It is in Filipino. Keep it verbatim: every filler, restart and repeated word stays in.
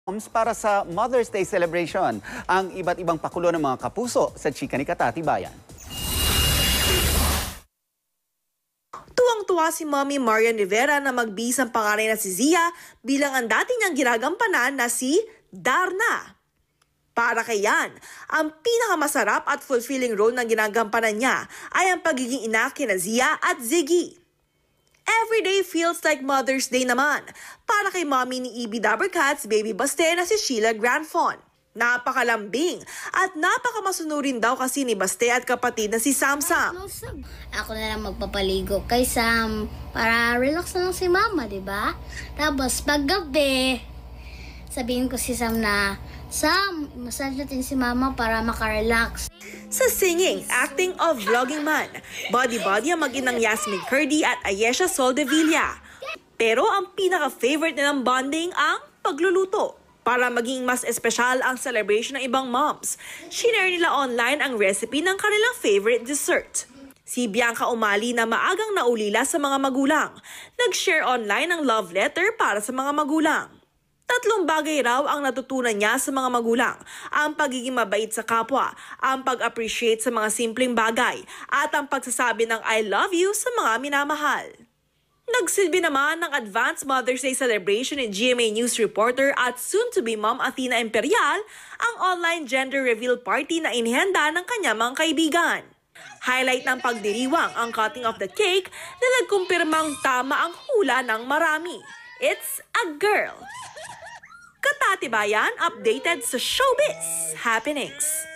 Para sa Mother's Day celebration, ang iba't ibang pakulo ng mga kapuso sa chika ni Katatibayan. Tuwang-tuwa si Mommy Marian Rivera na magbihis ang panganay na si Zia bilang ang dati niyang ginagampanan na si Darna. Para kay Yan, ang pinakamasarap at fulfilling role na ginagampanan niya ay ang pagiging ina kina Zia at Ziggy. Every day feels like Mother's Day naman para kay mommy ni E B Dabbercats baby baste na si Sheila Granfon. Napakalambing at napakamasunurin daw kasi ni Baste at kapatid na si Samsam. Ako na lang magpapaligo kay Sam para relax na lang si mama, di ba? Tapos paggabi, sabihin ko si Sam na, Sam, massage natin si mama para makarelax. Sa singing, acting o vlogging man, body-body ang mag-inang Yasmin Curdy at Ayesha Soldevilla. Pero ang pinaka-favorite nilang bonding ang pagluluto. Para maging mas espesyal ang celebration ng ibang moms, shinare nila online ang recipe ng kanilang favorite dessert. Si Bianca Umali na maagang naulila sa mga magulang, nag-share online ng love letter para sa mga magulang. Tatlong bagay raw ang natutunan niya sa mga magulang, ang pagiging mabait sa kapwa, ang pag-appreciate sa mga simpleng bagay, at ang pagsasabi ng I love you sa mga minamahal. Nagsilbi naman ng Advanced Mother's Day celebration ni G M A News reporter at soon-to-be mom Athena Imperial ang online gender reveal party na inihanda ng kanyang mga kaibigan. Highlight ng pagdiriwang ang cutting of the cake na nagkumpirmang tama ang hula ng marami. It's a girl. Katatibayan, updated sa showbiz happenings.